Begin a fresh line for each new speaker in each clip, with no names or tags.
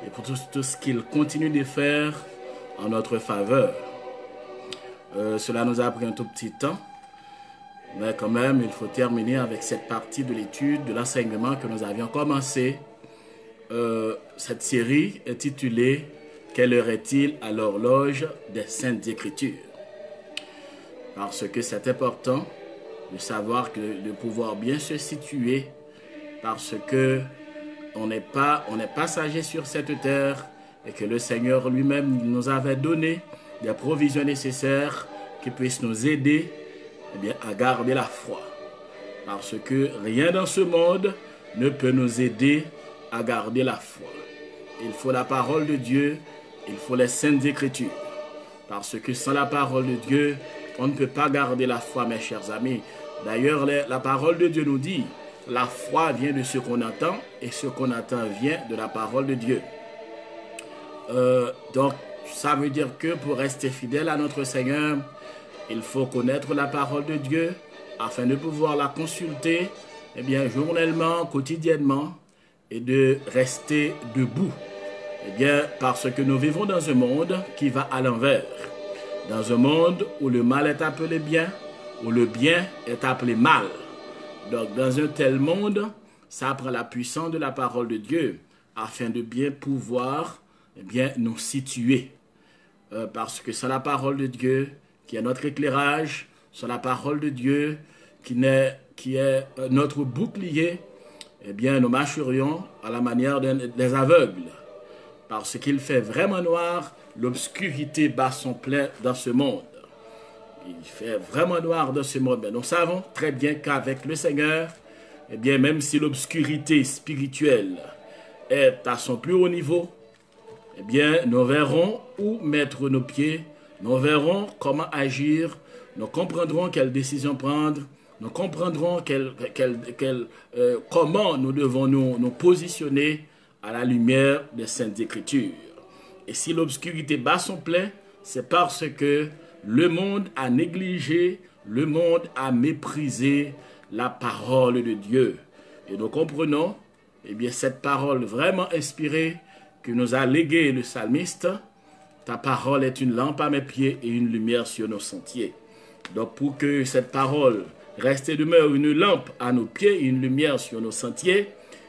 et pour tout ce qu'il continue de faire en notre faveur. Cela nous a pris un tout petit temps, mais quand même, il faut terminer avec cette partie de l'étude, de l'enseignement que nous avions commencé. Cette série intitulée « Quelle heure est-il à l'horloge des Saintes Écritures ?» Parce que c'est important de savoir de pouvoir bien se situer, parce que on n'est pas passager sur cette terre et que le Seigneur lui-même nous avait donné des provisions nécessaires qui puissent nous aider à garder la foi. Parce que rien dans ce monde ne peut nous aider à garder la foi. Il faut la parole de Dieu, il faut les Saintes Écritures. Parce que sans la parole de Dieu, on ne peut pas garder la foi, mes chers amis. D'ailleurs, la parole de Dieu nous dit, la foi vient de ce qu'on entend, et ce qu'on entend vient de la parole de Dieu. Donc, ça veut dire que pour rester fidèle à notre Seigneur, il faut connaître la parole de Dieu, afin de pouvoir la consulter, journellement, quotidiennement, et de rester debout. Parce que nous vivons dans un monde qui va à l'envers. Dans un monde où le mal est appelé bien, où le bien est appelé mal. Donc, dans un tel monde, ça prend la puissance de la parole de Dieu afin de bien pouvoir nous situer. Parce que c'est la parole de Dieu qui est notre éclairage, c'est la parole de Dieu qui est notre bouclier, nous marcherions à la manière des aveugles. Parce qu'il fait vraiment noir, l'obscurité bat son plein dans ce monde. Il fait vraiment noir dans ce monde. Mais nous savons très bien qu'avec le Seigneur, même si l'obscurité spirituelle est à son plus haut niveau, nous verrons où mettre nos pieds, nous verrons comment agir, nous comprendrons quelles décisions prendre, nous comprendrons comment nous devons nous positionner à la lumière des Saintes Écritures. Et si l'obscurité bat son plein, c'est parce que le monde a négligé, le monde a méprisé la parole de Dieu. Et nous comprenons, cette parole vraiment inspirée que nous a léguée le psalmiste, ta parole est une lampe à mes pieds et une lumière sur nos sentiers. Donc pour que cette parole reste et demeure une lampe à nos pieds et une lumière sur nos sentiers,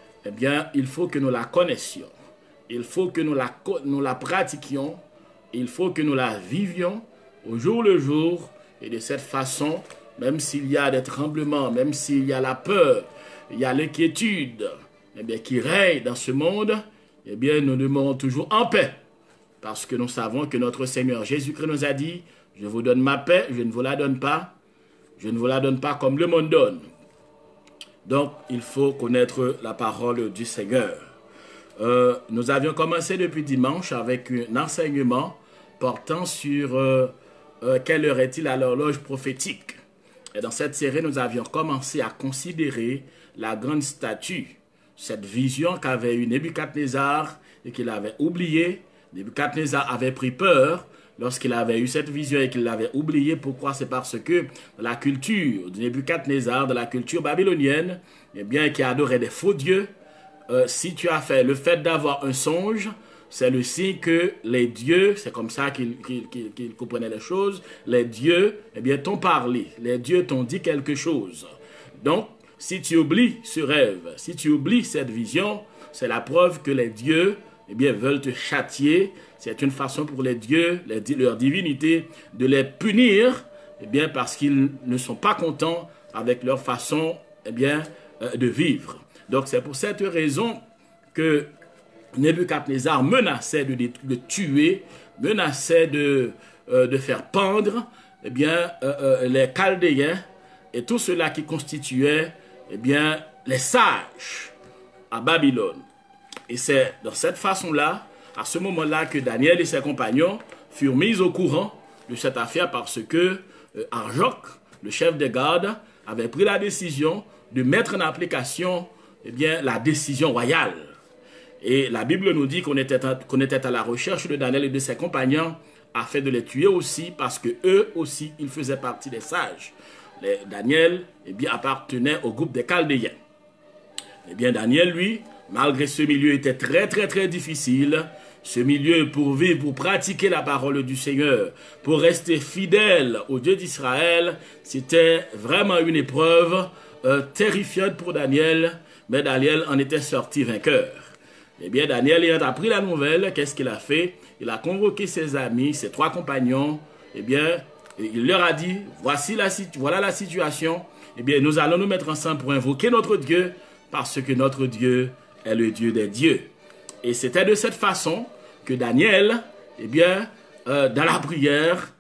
il faut que nous la connaissions. Il faut que nous la pratiquions. Il faut que nous la vivions au jour le jour. Et de cette façon, même s'il y a des tremblements, même s'il y a la peur, il y a l'inquiétude qui règne dans ce monde, nous demeurons toujours en paix. Parce que nous savons que notre Seigneur Jésus-Christ nous a dit, je vous donne ma paix, je ne vous la donne pas. Je ne vous la donne pas comme le monde donne. Donc, il faut connaître la parole du Seigneur. Nous avions commencé depuis dimanche avec un enseignement portant sur quelle heure est-il à l'horloge prophétique. Et dans cette série, nous avions commencé à considérer la grande statue, cette vision qu'avait eu Nebuchadnezzar et qu'il avait oubliée. Nebuchadnezzar avait pris peur lorsqu'il avait eu cette vision et qu'il l'avait oublié. Pourquoi? C'est parce que la culture de Nebuchadnezzar, de la culture babylonienne, qui adorait des faux dieux, si tu as fait le fait d'avoir un songe, c'est le signe que les dieux, c'est comme ça qu'ils comprenaient les choses, les dieux t'ont parlé, les dieux t'ont dit quelque chose. Donc, si tu oublies ce rêve, si tu oublies cette vision, c'est la preuve que les dieux veulent te châtier. C'est une façon pour les dieux, leur divinité, de les punir, parce qu'ils ne sont pas contents avec leur façon de vivre. Donc c'est pour cette raison que Nebuchadnezzar menaçait de tuer, menaçait de faire pendre les Chaldéens et tout cela qui constituait les sages à Babylone. Et c'est dans cette façon-là, à ce moment-là, que Daniel et ses compagnons furent mis au courant de cette affaire parce que Arjoc, le chef des gardes, avait pris la décision de mettre en application la décision royale. Et la Bible nous dit qu'on était à la recherche de Daniel et de ses compagnons afin de les tuer aussi parce que eux aussi, ils faisaient partie des sages. Daniel appartenait au groupe des Chaldéens. Daniel, lui, malgré ce milieu était très difficile, ce milieu pour vivre, pour pratiquer la parole du Seigneur, pour rester fidèle au Dieu d'Israël, c'était vraiment une épreuve terrifiante pour Daniel, mais Daniel en était sorti vainqueur. Eh bien, Daniel ayant appris la nouvelle, qu'est-ce qu'il a fait? Il a convoqué ses amis, ses 3 compagnons, eh bien, il leur a dit, voilà la situation, eh bien, nous allons nous mettre ensemble pour invoquer notre Dieu, parce que notre Dieu est le Dieu des dieux. Et c'était de cette façon que Daniel, eh bien, dans la prière,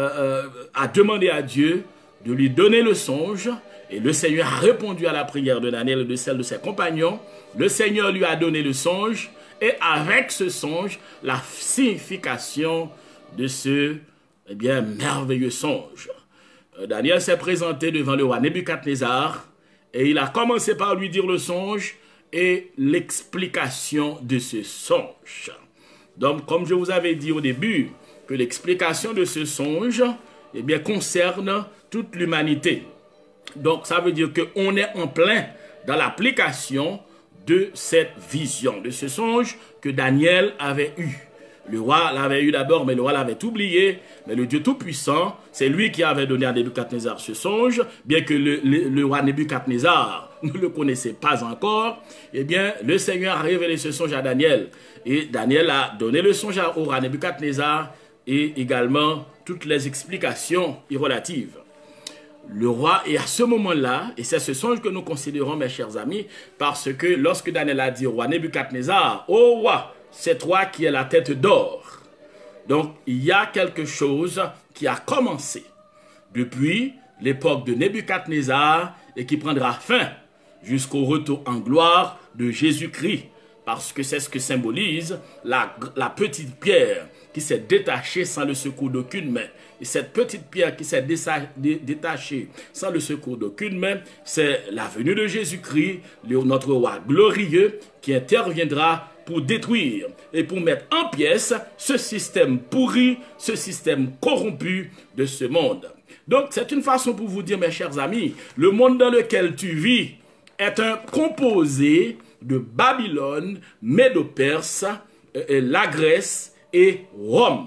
a demandé à Dieu de lui donner le songe. Et le Seigneur a répondu à la prière de Daniel et de celle de ses compagnons. Le Seigneur lui a donné le songe. Et avec ce songe, la signification de ce merveilleux songe. Daniel s'est présenté devant le roi Nebuchadnezzar. Et il a commencé par lui dire le songe et l'explication de ce songe. Donc, comme je vous avais dit au début, que l'explication de ce songe concerne toute l'humanité. Donc, ça veut dire qu'on est en plein dans l'application de cette vision, de ce songe que Daniel avait eu. Le roi l'avait eu d'abord, mais le roi l'avait oublié. Mais le Dieu Tout-Puissant, c'est lui qui avait donné à Nebuchadnezzar ce songe, bien que le roi Nebuchadnezzar ne le connaissait pas encore. Eh bien, le Seigneur a révélé ce songe à Daniel. Et Daniel a donné le songe au roi Nebuchadnezzar et également toutes les explications y relatives. Le roi, et à ce moment-là, et c'est ce songe que nous considérons, mes chers amis, parce que lorsque Daniel a dit au roi Nebuchadnezzar, « Ô roi, c'est toi qui es la tête d'or. » Donc, il y a quelque chose qui a commencé depuis l'époque de Nebuchadnezzar et qui prendra fin jusqu'au retour en gloire de Jésus-Christ. Parce que c'est ce que symbolise la petite pierre qui s'est détachée sans le secours d'aucune main. Et cette petite pierre qui s'est détachée sans le secours d'aucune main, c'est la venue de Jésus-Christ, notre roi glorieux, qui interviendra pour détruire et pour mettre en pièces ce système pourri, ce système corrompu de ce monde. Donc, c'est une façon pour vous dire, mes chers amis, le monde dans lequel tu vis est un composé de Babylone, Médo-Perse, la Grèce et Rome.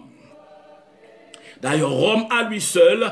D'ailleurs, Rome à lui seul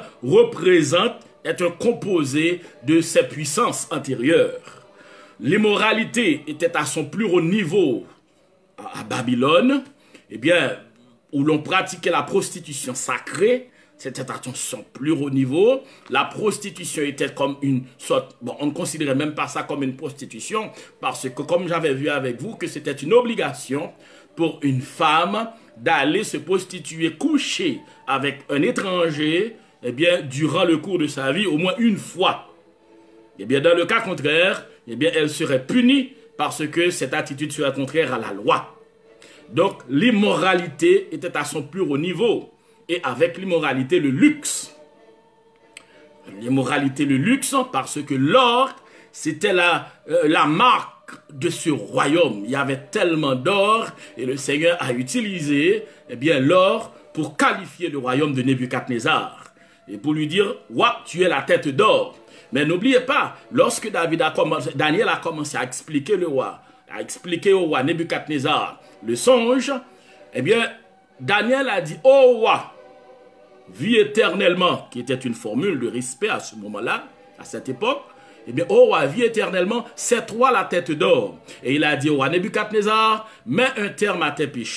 est un composé de ces puissances antérieures. L'immoralité était à son plus haut niveau à Babylone, eh bien, où l'on pratiquait la prostitution sacrée. C'était à son plus haut niveau. La prostitution était comme une sorte... Bon, on ne considérait même pas ça comme une prostitution parce que, comme j'avais vu avec vous, que c'était une obligation pour une femme d'aller se prostituer, coucher avec un étranger, eh bien, durant le cours de sa vie, au moins une fois. Eh bien, dans le cas contraire, eh bien, elle serait punie parce que cette attitude serait contraire à la loi. Donc, l'immoralité était à son plus haut niveau. Et avec l'immoralité, le luxe. L'immoralité, le luxe, parce que l'or, c'était la marque de ce royaume. Il y avait tellement d'or et le Seigneur a utilisé l'or pour qualifier le royaume de Nebuchadnezzar. Et pour lui dire, « Ouah, tu es la tête d'or ». Mais n'oubliez pas, lorsque Daniel a commencé à expliquer au roi Nebuchadnezzar le songe, eh bien, Daniel a dit, « Oh roi, vis éternellement », qui était une formule de respect à ce moment-là, à cette époque. Eh bien, « Oh roi, vis éternellement, c'est toi la tête d'or. » Et il a dit au roi Nebuchadnezzar, « Mets un terme à tes péchés. »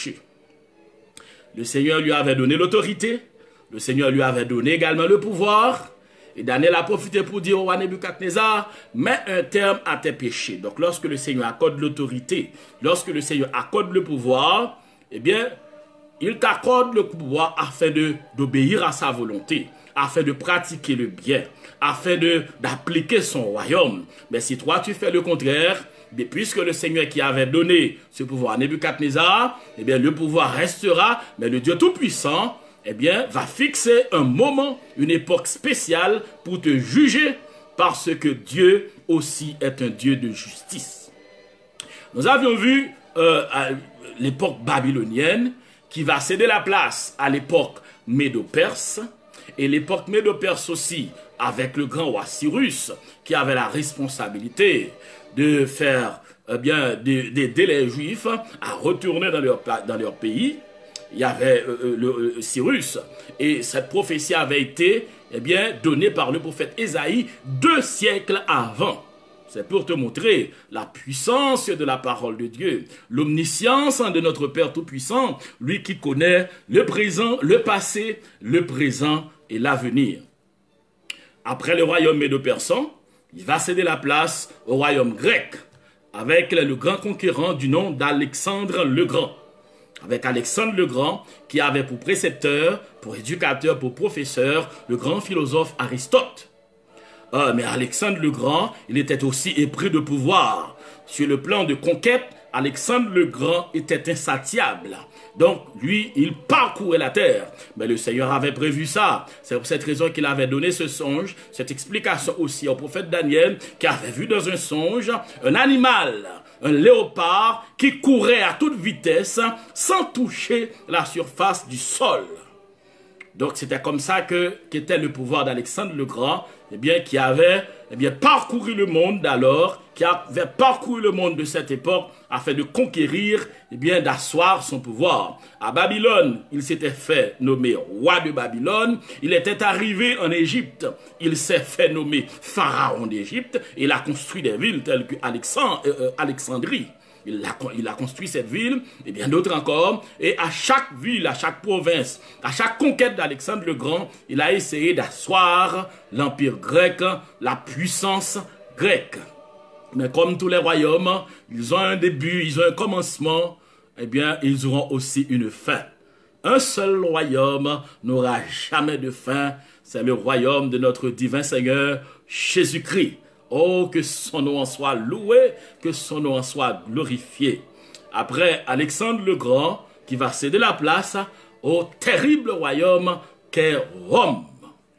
Le Seigneur lui avait donné l'autorité. Le Seigneur lui avait donné également le pouvoir. Et Daniel a profité pour dire au roi Nebuchadnezzar, « Mets un terme à tes péchés. » Donc, lorsque le Seigneur accorde l'autorité, lorsque le Seigneur accorde le pouvoir, eh bien, il t'accorde le pouvoir afin d'obéir à sa volonté, afin de pratiquer le bien, afin d'appliquer son royaume. Mais si toi tu fais le contraire, puisque le Seigneur qui avait donné ce pouvoir à Nebuchadnezzar, eh bien le pouvoir restera, mais le Dieu Tout-Puissant, eh bien, va fixer un moment, une époque spéciale pour te juger, parce que Dieu aussi est un Dieu de justice. Nous avions vu à l'époque babylonienne, qui va céder la place à l'époque Médo-Perse, et l'époque Médo-Perse aussi, avec le grand roi Cyrus, qui avait la responsabilité de faire d'aider les Juifs à retourner dans leur pays. Il y avait Cyrus, et cette prophétie avait été donnée par le prophète Ésaïe 2 siècles avant. C'est pour te montrer la puissance de la parole de Dieu, l'omniscience de notre Père Tout-Puissant, lui qui connaît le présent, le passé, le présent et l'avenir. Après le royaume médo-persan, il va céder la place au royaume grec, avec le grand conquérant du nom d'Alexandre le Grand. Avec Alexandre le Grand, qui avait pour précepteur, pour éducateur, pour professeur, le grand philosophe Aristote. Mais Alexandre le Grand, il était aussi épris de pouvoir. Sur le plan de conquête, Alexandre le Grand était insatiable. Donc, lui, il parcourait la terre. Mais le Seigneur avait prévu ça. C'est pour cette raison qu'il avait donné ce songe, cette explication aussi au prophète Daniel, qui avait vu dans un songe un animal, un léopard, qui courait à toute vitesse sans toucher la surface du sol. Donc, c'était comme ça qu'était le pouvoir d'Alexandre le Grand, qui avait parcouru le monde d'alors, qui avait parcouru le monde de cette époque afin de conquérir, d'asseoir son pouvoir. À Babylone, il s'était fait nommer roi de Babylone. Il était arrivé en Égypte. Il s'est fait nommer pharaon d'Égypte. Il a construit des villes telles que Alexandrie. Il a construit cette ville, et bien d'autres encore. Et à chaque ville, à chaque province, à chaque conquête d'Alexandre le Grand, il a essayé d'asseoir l'empire grec, la puissance grecque. Mais comme tous les royaumes, ils ont un début, ils ont un commencement, ils auront aussi une fin. Un seul royaume n'aura jamais de fin, c'est le royaume de notre divin Seigneur Jésus-Christ. Oh, que son nom en soit loué, que son nom en soit glorifié. Après Alexandre le Grand, qui va céder la place au terrible royaume qu'est Rome.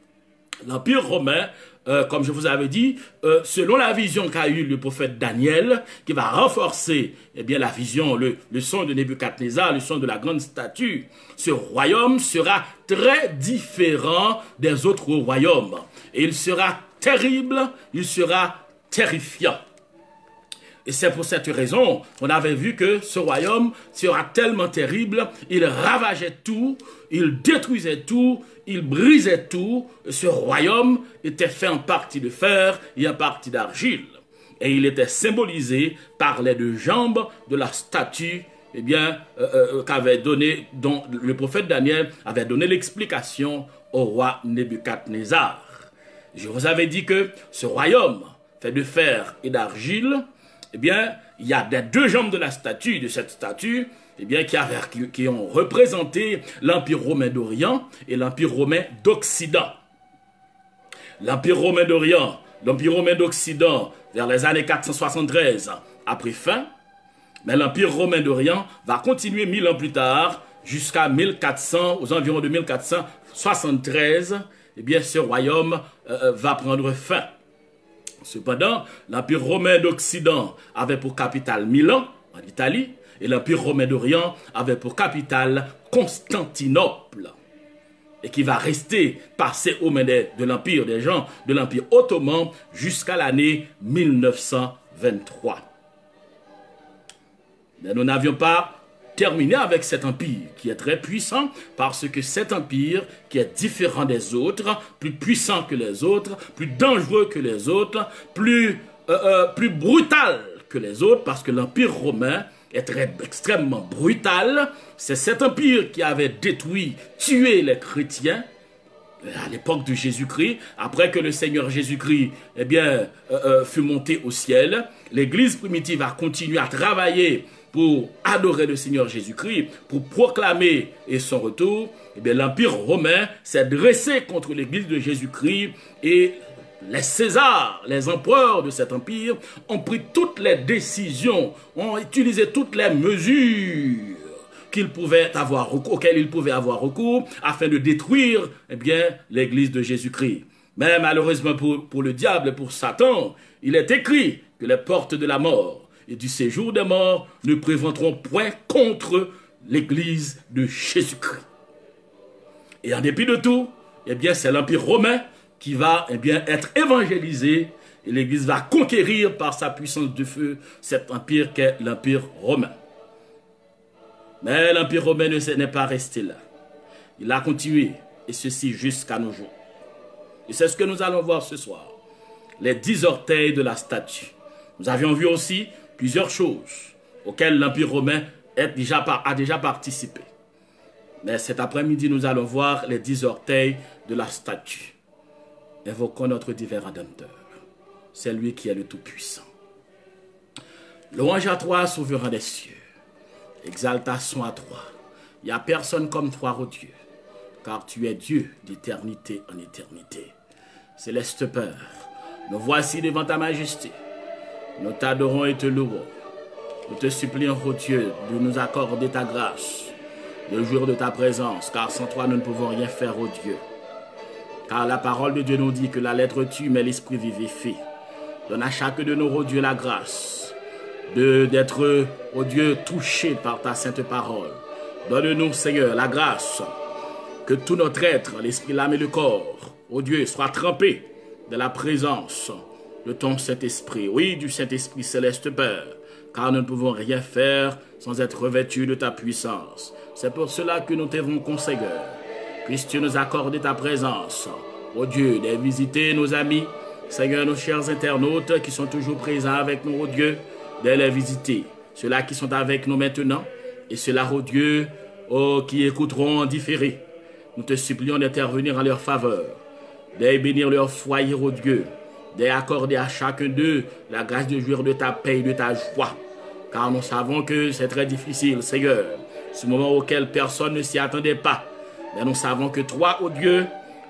L'Empire romain, comme je vous avais dit, selon la vision qu'a eu le prophète Daniel, qui va renforcer la vision, le son de Nebuchadnezzar, le son de la grande statue, ce royaume sera très différent des autres royaumes. Et il sera terrible, il sera terrifiant. Et c'est pour cette raison qu'on avait vu que ce royaume sera tellement terrible, il ravageait tout, il détruisait tout, il brisait tout. Ce royaume était fait en partie de fer et en partie d'argile. Et il était symbolisé par les deux jambes de la statue qu'avait donné, dont le prophète Daniel avait donné l'explication au roi Nebuchadnezzar. Je vous avais dit que ce royaume fait de fer et d'argile, il y a des deux jambes de la statue, de cette statue, qui ont représenté l'Empire romain d'Orient et l'Empire romain d'Occident. L'Empire romain d'Orient, l'Empire romain d'Occident, vers les années 473, a pris fin, mais l'Empire romain d'Orient va continuer 1000 ans plus tard, jusqu'à 1400, aux environs de 1473, ce royaume va prendre fin. Cependant, l'Empire romain d'Occident avait pour capitale Milan, en Italie, et l'Empire romain d'Orient avait pour capitale Constantinople, et qui va rester passé aux mains de l'Empire des gens, de l'Empire ottoman, jusqu'à l'année 1923. Mais nous n'avions pas terminé avec cet empire qui est très puissant, parce que cet empire qui est différent des autres, plus puissant que les autres, plus dangereux que les autres, plus brutal que les autres, parce que l'empire romain est extrêmement brutal. C'est cet empire qui avait détruit, tué les chrétiens à l'époque de Jésus-Christ. Après que le Seigneur Jésus-Christ fut monté au ciel, l'église primitive a continué à travailler pour adorer le Seigneur Jésus-Christ, pour proclamer son retour. L'Empire romain s'est dressé contre l'église de Jésus-Christ, et les Césars, les empereurs de cet empire, ont pris toutes les décisions, ont utilisé toutes les mesures auxquelles ils pouvaient avoir recours afin de détruire l'église de Jésus-Christ. Mais malheureusement pour le diable et pour Satan, il est écrit que les portes de la mort et du séjour des morts ne prévaudront point contre l'église de Jésus-Christ. Et en dépit de tout, c'est l'Empire romain qui va être évangélisé, et l'Église va conquérir par sa puissance de feu cet empire qu'est l'Empire romain. Mais l'Empire romain n'est pas resté là. Il a continué, et ceci jusqu'à nos jours. Et c'est ce que nous allons voir ce soir. Les 10 orteils de la statue. Nous avions vu aussi plusieurs choses auxquelles l'Empire romain a déjà participé. Mais cet après-midi, nous allons voir les 10 orteils de la statue. Invoquons notre divin Rédempteur. C'est lui qui est le Tout-Puissant. Louange à toi, souverain des cieux. Exaltation à toi. Il n'y a personne comme toi, ô Dieu, car tu es Dieu d'éternité en éternité. Céleste Père, nous voici devant ta majesté. Nous t'adorons et te louons. Nous te supplions, ô Dieu, de nous accorder ta grâce, le jour de ta présence, car sans toi, nous ne pouvons rien faire, ô Dieu. Car la parole de Dieu nous dit que la lettre tue, mais l'esprit vivifie. Donne à chacun de nous, ô Dieu, la grâce d'être, ô Dieu, touché par ta sainte parole. Donne-nous, Seigneur, la grâce que tout notre être, l'esprit, l'âme et le corps, ô Dieu, soit trempé de la présence de ton Saint-Esprit. Oui, du Saint-Esprit céleste Père, car nous ne pouvons rien faire sans être revêtus de ta puissance. C'est pour cela que nous t'invoquons, Seigneur. Puisses-tu nous accorder ta présence, ô Dieu, de visiter nos amis, Seigneur, nos chers internautes qui sont toujours présents avec nous, ô Dieu, de les visiter. Ceux-là qui sont avec nous maintenant et ceux-là, ô Dieu, qui écouteront en différé. Nous te supplions d'intervenir en leur faveur, de bénir leur foyer, ô Dieu, d'accorder à chacun d'eux la grâce de jouir de ta paix et de ta joie. Car nous savons que c'est très difficile, Seigneur, ce moment auquel personne ne s'y attendait pas. Mais nous savons que toi, ô Dieu,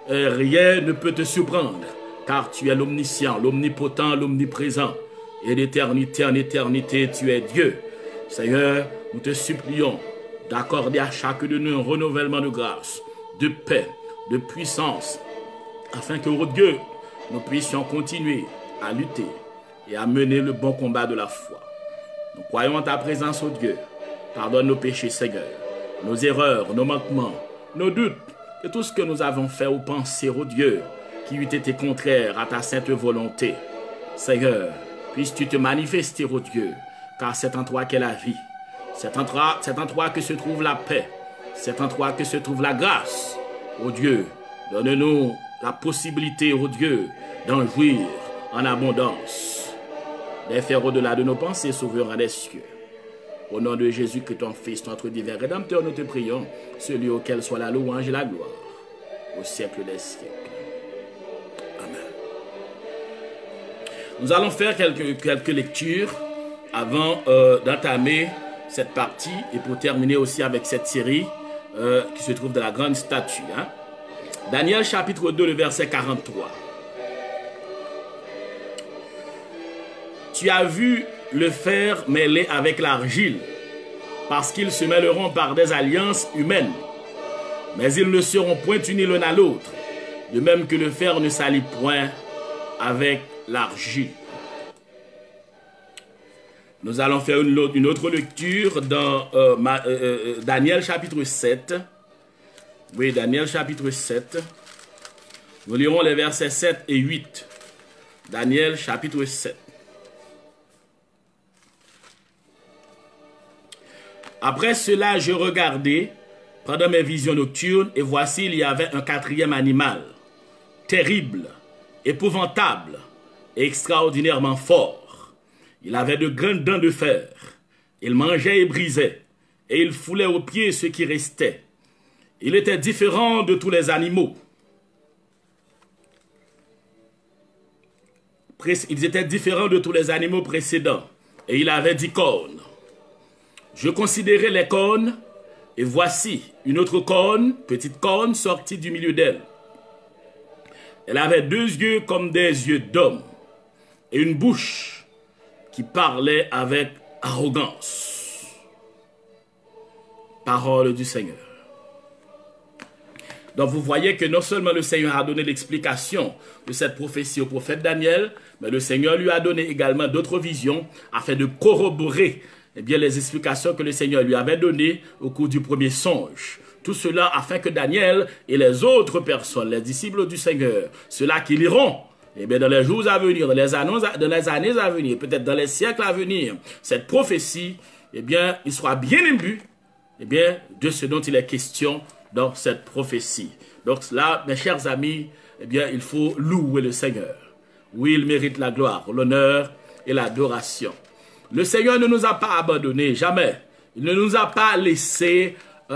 rien ne peut te surprendre, car tu es l'omniscient, l'omnipotent, l'omniprésent. Et d'éternité en éternité, tu es Dieu. Seigneur, nous te supplions d'accorder à chacun de nous un renouvellement de grâce, de paix, de puissance, afin que, ô Dieu, nous puissions continuer à lutter et à mener le bon combat de la foi. Nous croyons en ta présence, ô Dieu. Pardonne nos péchés, Seigneur, nos erreurs, nos manquements, nos doutes, et tout ce que nous avons fait ou pensé, ô Dieu, qui eût été contraire à ta sainte volonté. Seigneur, puisses-tu te manifester, ô Dieu, car c'est en toi qu'est la vie. C'est en toi que se trouve la paix. C'est en toi que se trouve la grâce. Ô Dieu, donne-nous la possibilité, ô Dieu, d'en jouir en abondance, de faire au-delà de nos pensées, souverain des cieux. Au nom de Jésus, que ton Fils, notre divin Rédempteur, nous te prions, celui auquel soit la louange et la gloire, au siècle des siècles. Amen. Nous allons faire quelques lectures avant d'entamer cette partie et pour terminer aussi avec cette série qui se trouve dans la grande statue. Daniel chapitre 2, le verset 43. Tu as vu le fer mêlé avec l'argile, parce qu'ils se mêleront par des alliances humaines, mais ils ne seront point unis l'un à l'autre, de même que le fer ne s'allie point avec l'argile. Nous allons faire une autre lecture dans Daniel chapitre 7. Oui, Daniel chapitre 7. Nous lirons les versets 7 et 8. Daniel chapitre 7. Après cela, je regardais pendant mes visions nocturnes, et voici, il y avait un quatrième animal, terrible, épouvantable et extraordinairement fort. Il avait de grandes dents de fer. Il mangeait et brisait, et il foulait aux pieds ce qui restait. Il était différent de tous les animaux. Ils étaient différents de tous les animaux précédents, et il avait 10 cornes. Je considérais les cornes, et voici une autre corne, petite corne, sortie du milieu d'elle. Elle avait 2 yeux comme des yeux d'homme, et une bouche qui parlait avec arrogance. Parole du Seigneur. Donc vous voyez que non seulement le Seigneur a donné l'explication de cette prophétie au prophète Daniel, mais le Seigneur lui a donné également d'autres visions afin de corroborer les explications que le Seigneur lui avait données au cours du premier songe. Tout cela afin que Daniel et les autres personnes, les disciples du Seigneur, ceux-là qui liront eh bien, dans les jours à venir, dans les années à venir, peut-être dans les siècles à venir, cette prophétie, eh bien, il sera bien imbu, eh bien, de ce dont il est question dans cette prophétie. Donc là, mes chers amis, eh bien, il faut louer le Seigneur. Oui, il mérite la gloire, l'honneur et l'adoration. Le Seigneur ne nous a pas abandonnés, jamais. Il ne nous a pas laissés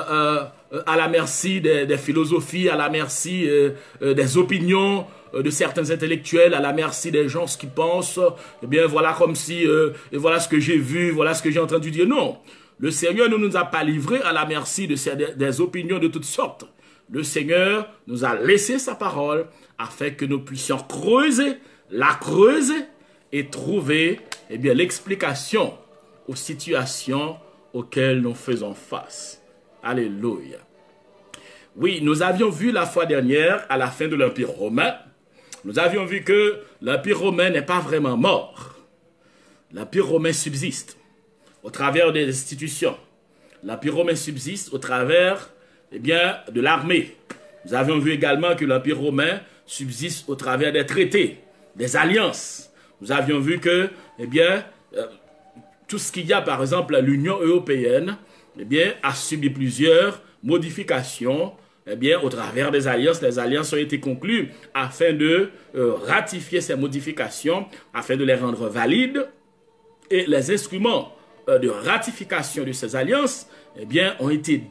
à la merci des philosophies, à la merci des opinions de certains intellectuels, à la merci des gens qui pensent, eh bien voilà comme si, voilà ce que j'ai vu, voilà ce que j'ai entendu dire. Non, le Seigneur ne nous a pas livrés à la merci des opinions de toutes sortes. Le Seigneur nous a laissé sa parole afin que nous puissions la creuser et trouver, eh bien, l'explication aux situations auxquelles nous faisons face. Alléluia. Oui, nous avions vu la fois dernière, à la fin de l'Empire romain, nous avions vu que l'Empire romain n'est pas vraiment mort. L'Empire romain subsiste au travers des institutions. L'Empire romain subsiste au travers, eh bien, de l'armée. Nous avions vu également que l'Empire romain subsiste au travers des traités, des alliances. Nous avions vu que, eh bien, tout ce qu'il y a, par exemple, l'Union européenne, eh bien, a subi plusieurs modifications, eh bien, au travers des alliances. Les alliances ont été conclues afin de ratifier ces modifications, afin de les rendre valides. Et les instruments de ratification de ces alliances, eh bien, ont été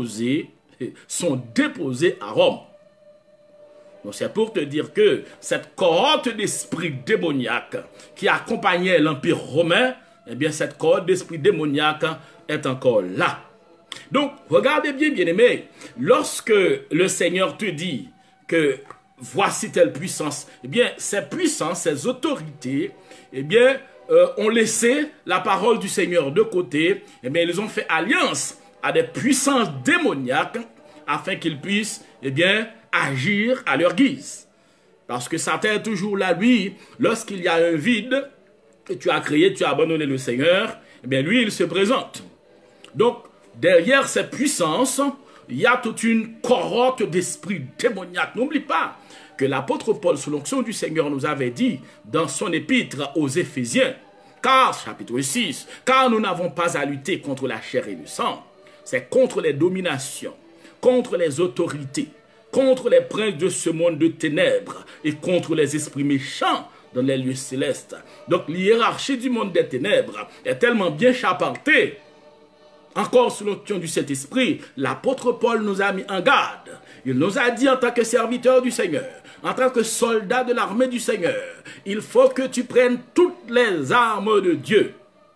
sont déposés à Rome. Donc c'est pour te dire que cette cohorte d'esprits démoniaques qui accompagnait l'Empire romain, eh bien, cette cohorte d'esprits démoniaques est encore là. Donc, regardez bien, bien-aimés, lorsque le Seigneur te dit que voici telle puissance, eh bien, ces puissances, ces autorités, eh bien, ont laissé la parole du Seigneur de côté, eh bien, ils ont fait alliance à des puissances démoniaques afin qu'ils puissent, eh bien, agir à leur guise. Parce que Satan est toujours là, lui, lorsqu'il y a un vide que tu as créé, tu as abandonné le Seigneur, eh bien, lui, il se présente. Donc, derrière ces puissances, il y a toute une cohorte d'esprits démoniaques. N'oublie pas que l'apôtre Paul, sous l'onction du Seigneur, nous avait dit dans son épître aux Éphésiens, car, chapitre 6, car nous n'avons pas à lutter contre la chair et le sang, c'est contre les dominations, contre les autorités, contre les princes de ce monde de ténèbres et contre les esprits méchants dans les lieux célestes. Donc l'hiérarchie du monde des ténèbres est tellement bien charpentée. Encore sous l'onction du Saint-Esprit, l'apôtre Paul nous a mis en garde. Il nous a dit en tant que serviteur du Seigneur, en tant que soldat de l'armée du Seigneur, il faut que tu prennes toutes les armes de Dieu.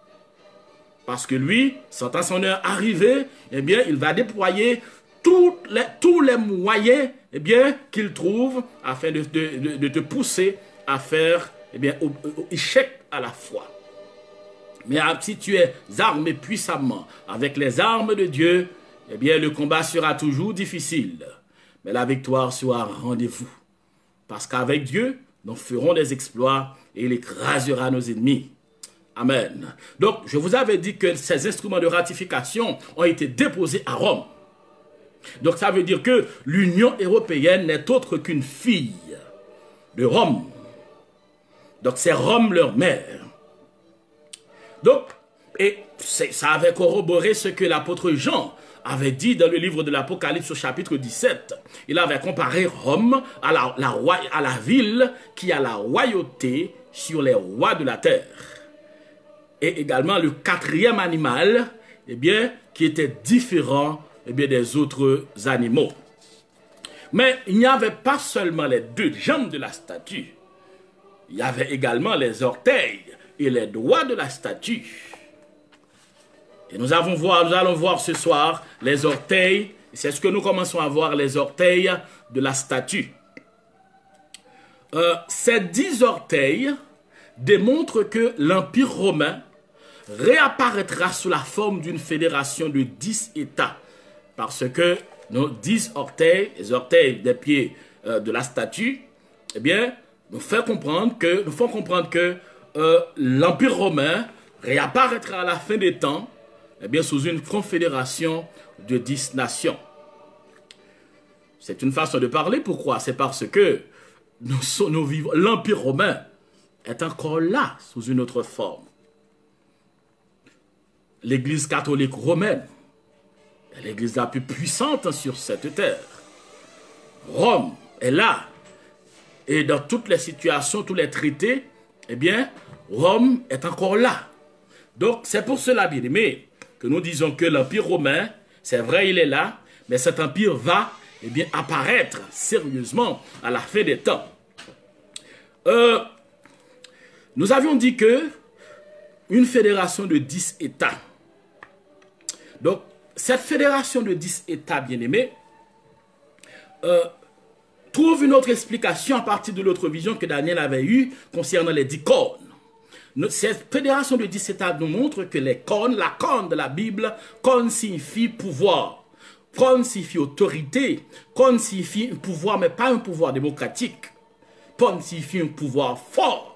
Parce que lui, sentant son heure arriver, eh bien, il va déployer tous les moyens, eh bien, qu'il trouve afin de te pousser à faire, eh bien, au échec à la foi. Mais si tu es armé puissamment avec les armes de Dieu, eh bien, le combat sera toujours difficile. Mais la victoire sera rendez-vous. Parce qu'avec Dieu, nous ferons des exploits et il écrasera nos ennemis. Amen. Donc, je vous avais dit que ces instruments de ratification ont été déposés à Rome. Donc, ça veut dire que l'Union européenne n'est autre qu'une fille de Rome. Donc, c'est Rome leur mère. Donc, et ça avait corroboré ce que l'apôtre Jean avait dit dans le livre de l'Apocalypse au chapitre 17. Il avait comparé Rome à la ville qui a la royauté sur les rois de la terre. Et également le quatrième animal, eh bien, qui était différent, eh bien, des autres animaux. Mais il n'y avait pas seulement les deux jambes de la statue. Il y avait également les orteils et les doigts de la statue. Et nous allons voir ce soir les orteils. C'est ce que nous commençons à voir, les orteils de la statue. Ces 10 orteils démontrent que l'Empire romain réapparaîtra sous la forme d'une fédération de 10 États. Parce que nos 10 orteils, les orteils des pieds de la statue, eh bien, nous font comprendre que l'Empire romain réapparaîtra à la fin des temps, eh bien, sous une confédération de 10 nations. C'est une façon de parler. Pourquoi? C'est parce que nous vivons, l'Empire romain est encore là sous une autre forme. L'Église catholique romaine est l'Église la plus puissante sur cette terre. Rome est là. Et dans toutes les situations, tous les traités, eh bien, Rome est encore là. Donc, c'est pour cela, bien aimé, que nous disons que l'Empire romain, c'est vrai, il est là, mais cet empire va, eh bien, apparaître sérieusement à la fin des temps. Nous avions dit que une fédération de 10 États. Donc, cette fédération de 10 États, bien aimés, trouve une autre explication à partir de l'autre vision que Daniel avait eue concernant les 10 cornes. Cette fédération de 10 États nous montre que les cornes, la corne de la Bible, corne signifie pouvoir, corne signifie autorité, corne signifie un pouvoir, mais pas un pouvoir démocratique, corne signifie un pouvoir fort.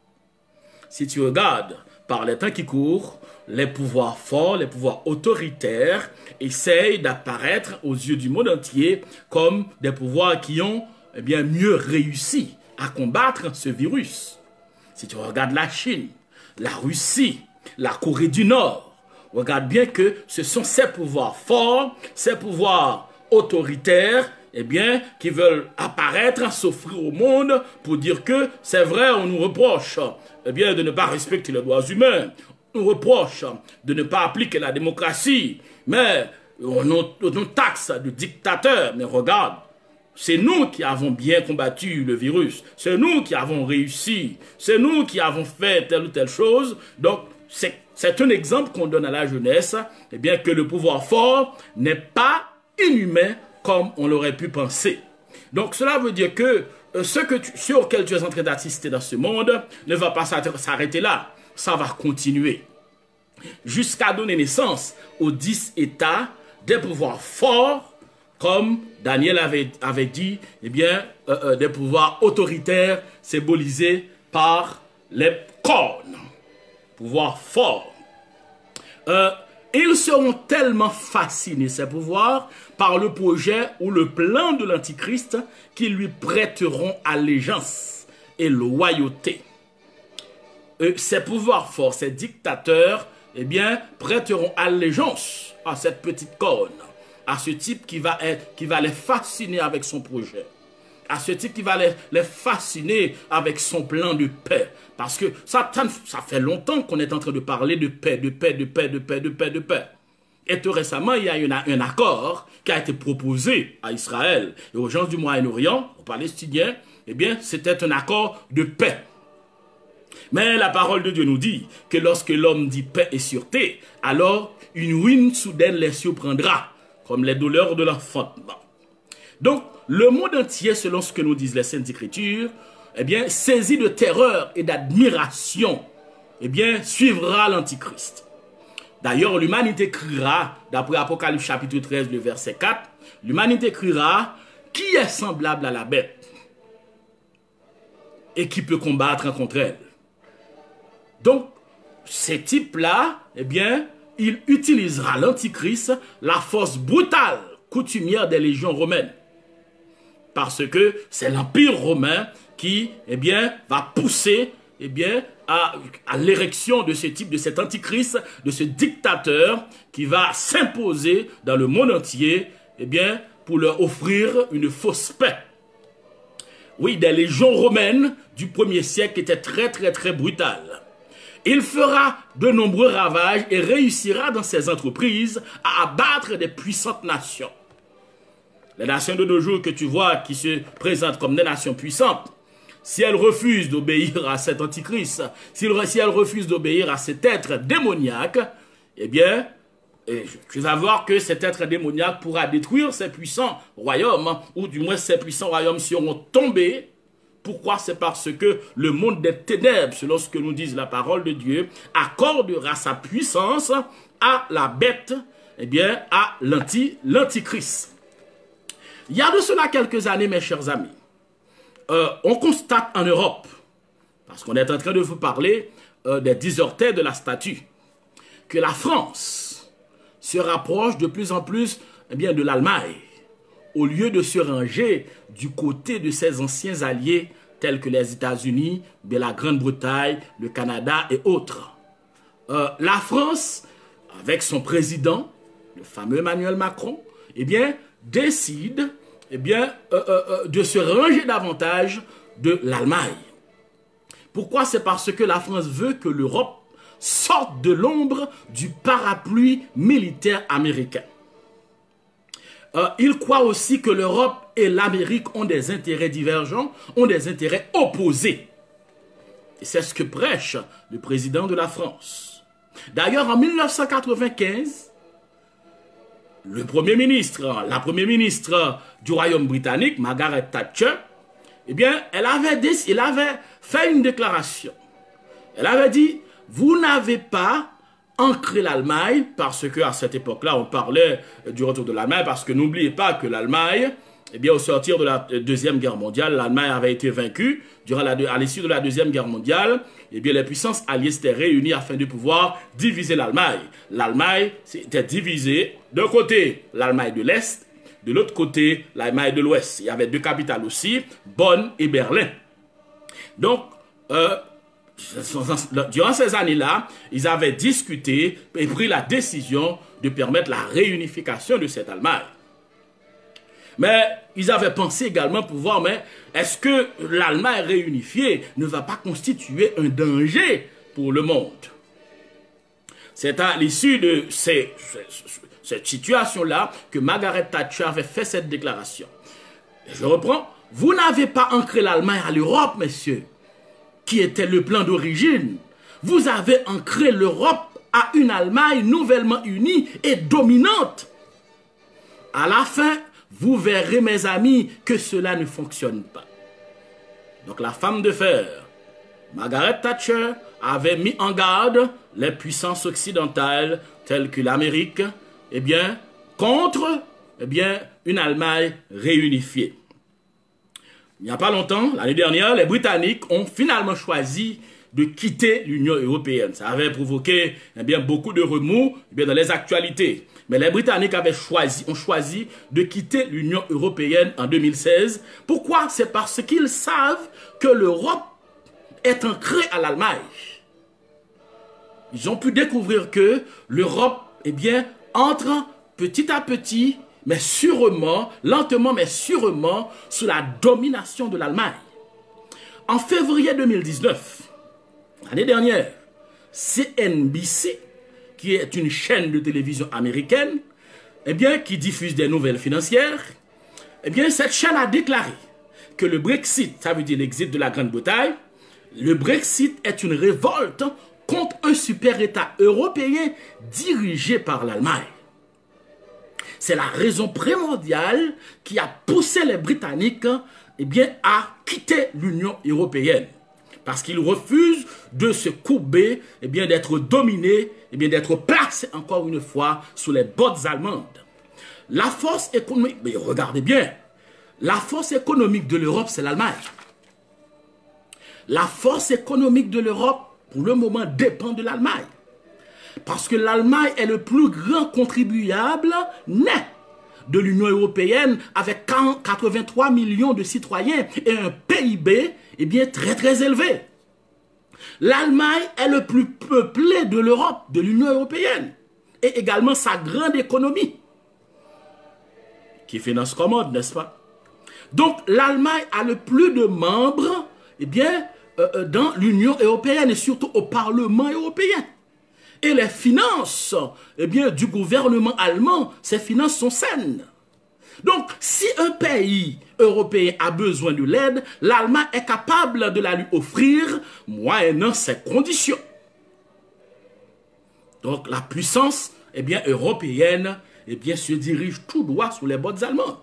Si tu regardes par les temps qui courent, les pouvoirs forts, les pouvoirs autoritaires essayent d'apparaître aux yeux du monde entier comme des pouvoirs qui ont eh bien, mieux réussi à combattre ce virus. Si tu regardes la Chine, la Russie, la Corée du Nord, regarde bien que ce sont ces pouvoirs forts, ces pouvoirs autoritaires, eh bien, qui veulent apparaître, s'offrir au monde pour dire que c'est vrai, on nous reproche eh bien, de ne pas respecter les droits humains, on nous reproche de ne pas appliquer la démocratie, mais on nous taxe de dictateurs. Mais regarde, c'est nous qui avons bien combattu le virus. C'est nous qui avons réussi. C'est nous qui avons fait telle ou telle chose. Donc, c'est un exemple qu'on donne à la jeunesse. Eh bien, que le pouvoir fort n'est pas inhumain comme on l'aurait pu penser. Donc, cela veut dire que sur lequel tu es en train d'assister dans ce monde ne va pas s'arrêter là. Ça va continuer. Jusqu'à donner naissance aux 10 États des pouvoirs forts, comme Daniel avait dit, eh bien, des pouvoirs autoritaires symbolisés par les cornes. Pouvoirs forts. Ils seront tellement fascinés, ces pouvoirs, par le projet ou le plan de l'Antichrist qu'ils lui prêteront allégeance et loyauté. Ces pouvoirs forts, ces dictateurs, eh bien, prêteront allégeance à cette petite corne, à ce type qui va les fasciner avec son projet, à ce type qui va les fasciner avec son plan de paix. Parce que ça fait longtemps qu'on est en train de parler de paix, de paix, de paix, de paix, de paix, de paix. Et tout récemment, il y a un accord qui a été proposé à Israël et aux gens du Moyen-Orient, aux Palestiniens. Eh bien, c'était un accord de paix. Mais la parole de Dieu nous dit que lorsque l'homme dit paix et sûreté, alors une ruine soudaine les surprendra, comme les douleurs de l'enfantement. Donc, le monde entier, selon ce que nous disent les Saintes Écritures, eh bien, saisi de terreur et d'admiration, eh bien, suivra l'Antichrist. D'ailleurs, l'humanité criera, d'après Apocalypse chapitre 13, le verset 4, l'humanité criera, qui est semblable à la bête et qui peut combattre contre elle? Donc, ces types-là, eh bien, il utilisera l'Antichrist, la force brutale, coutumière des légions romaines. Parce que c'est l'Empire romain qui, eh bien, va pousser, eh bien, à l'érection de ce type, de cet Antichrist, de ce dictateur qui va s'imposer dans le monde entier, eh bien, pour leur offrir une fausse paix. Oui, des légions romaines du 1er siècle étaient très, très, très brutales. Il fera de nombreux ravages et réussira dans ses entreprises à abattre des puissantes nations. Les nations de nos jours que tu vois qui se présentent comme des nations puissantes, si elles refusent d'obéir à cet antichrist, si elles refusent d'obéir à cet être démoniaque, eh bien, tu vas voir que cet être démoniaque pourra détruire ces puissants royaumes, ou du moins ces puissants royaumes seront tombés. Pourquoi? C'est parce que le monde des ténèbres, selon ce que nous dit la parole de Dieu, accordera sa puissance à la bête, eh bien, à l'antichrist. Il y a de cela quelques années, mes chers amis, on constate en Europe, parce qu'on est en train de vous parler des 10 orteils de la statue, que la France se rapproche de plus en plus eh bien, de l'Allemagne, au lieu de se ranger du côté de ses anciens alliés, tels que les États-Unis, la Grande-Bretagne, le Canada et autres. La France, avec son président, le fameux Emmanuel Macron, eh bien, décide de se ranger davantage de l'Allemagne. Pourquoi? C'est parce que la France veut que l'Europe sorte de l'ombre du parapluie militaire américain. Il croit aussi que l'Europe et l'Amérique ont des intérêts divergents, ont des intérêts opposés. Et c'est ce que prêche le président de la France. D'ailleurs, en 1995, la première ministre du Royaume britannique, Margaret Thatcher, eh bien, elle avait fait une déclaration. Elle avait dit, vous n'avez pas ancré l'Allemagne, parce qu'à cette époque-là, on parlait du retour de l'Allemagne, parce que n'oubliez pas que l'Allemagne, eh bien, au sortir de la Deuxième Guerre mondiale, l'Allemagne avait été vaincue. À l'issue de la Deuxième Guerre mondiale, eh bien, les puissances alliées s'étaient réunies afin de pouvoir diviser l'Allemagne. L'Allemagne s'était divisée d'un côté, l'Allemagne de l'Est, de l'autre côté, l'Allemagne de l'Ouest. Il y avait deux capitales aussi, Bonn et Berlin. Donc, durant ces années-là, ils avaient discuté et pris la décision de permettre la réunification de cette Allemagne. Mais ils avaient pensé également pouvoir, mais est-ce que l'Allemagne réunifiée ne va pas constituer un danger pour le monde? C'est à l'issue de cette situation-là que Margaret Thatcher avait fait cette déclaration. Je reprends. Vous n'avez pas ancré l'Allemagne à l'Europe, messieurs, qui était le plan d'origine. Vous avez ancré l'Europe à une Allemagne nouvellement unie et dominante. À la fin, vous verrez, mes amis, que cela ne fonctionne pas. Donc la femme de fer, Margaret Thatcher, avait mis en garde les puissances occidentales telles que l'Amérique, eh bien, contre une Allemagne réunifiée. Il n'y a pas longtemps, l'année dernière, les Britanniques ont finalement choisi de quitter l'Union européenne. Ça avait provoqué beaucoup de remous dans les actualités. Mais les Britanniques ont choisi de quitter l'Union européenne en 2016. Pourquoi? C'est parce qu'ils savent que l'Europe est ancrée à l'Allemagne. Ils ont pu découvrir que l'Europe, entre petit à petit, mais sûrement, lentement mais sûrement, sous la domination de l'Allemagne. En février 2019, l'année dernière, CNBC, qui est une chaîne de télévision américaine, qui diffuse des nouvelles financières, cette chaîne a déclaré que le Brexit, ça veut dire l'exit de la Grande-Bretagne, le Brexit est une révolte contre un super-État européen dirigé par l'Allemagne. C'est la raison primordiale qui a poussé les Britanniques à quitter l'Union européenne. Parce qu'ils refusent de se courber, d'être dominés, d'être placés encore une fois sous les bottes allemandes. La force économique, mais regardez bien, la force économique de l'Europe, c'est l'Allemagne. La force économique de l'Europe, pour le moment, dépend de l'Allemagne. Parce que l'Allemagne est le plus grand contribuable net de l'Union européenne avec 83 millions de citoyens et un PIB très très élevé. L'Allemagne est le plus peuplé de l'Europe, de l'Union européenne, et également sa grande économie qui finance commode, n'est-ce pas? Donc l'Allemagne a le plus de membres dans l'Union européenne et surtout au Parlement européen. Et les finances du gouvernement allemand, ces finances sont saines. Donc, si un pays européen a besoin de l'aide, l'Allemagne est capable de la lui offrir, moyennant ces conditions. Donc, la puissance européenne se dirige tout droit sous les bottes allemandes.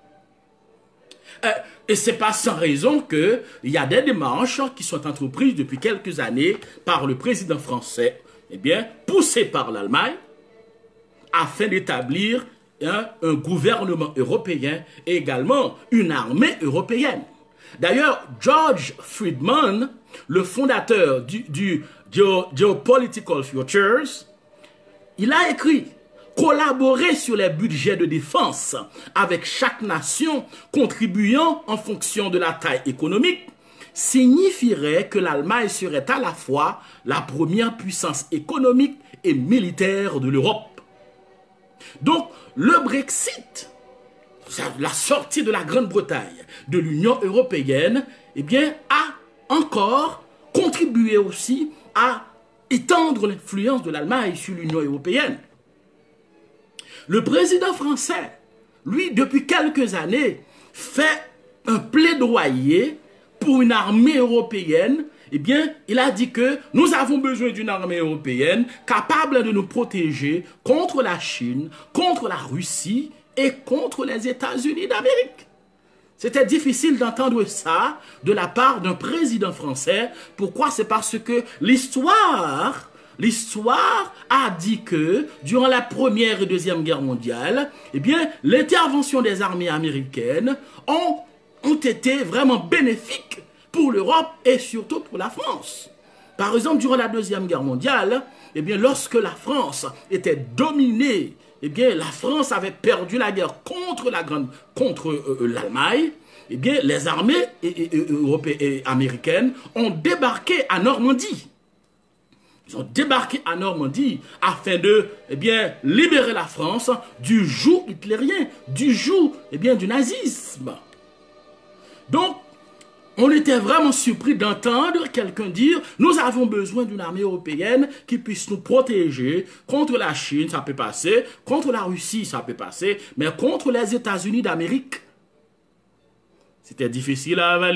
Et ce n'est pas sans raison qu'il y a des démarches qui sont entreprises depuis quelques années par le président français, poussé par l'Allemagne, afin d'établir un gouvernement européen et également une armée européenne. D'ailleurs, George Friedman, le fondateur du Geopolitical Futures, il a écrit « collaborer sur les budgets de défense avec chaque nation contribuant en fonction de la taille économique signifierait que l'Allemagne serait à la fois la première puissance économique et militaire de l'Europe. Donc, le Brexit, la sortie de la Grande-Bretagne de l'Union européenne, eh bien, a encore contribué aussi à étendre l'influence de l'Allemagne sur l'Union européenne. Le président français, lui, depuis quelques années, fait un plaidoyer pour une armée européenne. Eh bien, il a dit que nous avons besoin d'une armée européenne capable de nous protéger contre la Chine, contre la Russie et contre les États-Unis d'Amérique. C'était difficile d'entendre ça de la part d'un président français. Pourquoi? C'est parce que l'histoire a dit que durant la Première et Deuxième Guerre mondiale, eh bien, l'intervention des armées américaines ont été vraiment bénéfiques pour l'Europe et surtout pour la France. Par exemple, durant la Deuxième Guerre mondiale, eh bien, lorsque la France était dominée, eh bien, la France avait perdu la guerre contre l'Allemagne, eh bien, les armées européennes et américaines ont débarqué à Normandie. Ils ont débarqué à Normandie afin de, eh bien, libérer la France du joug hitlérien, du joug, eh bien, du nazisme. Donc, on était vraiment surpris d'entendre quelqu'un dire « Nous avons besoin d'une armée européenne qui puisse nous protéger contre la Chine, ça peut passer, contre la Russie, ça peut passer, mais contre les États-Unis d'Amérique, c'était difficile à avaler. »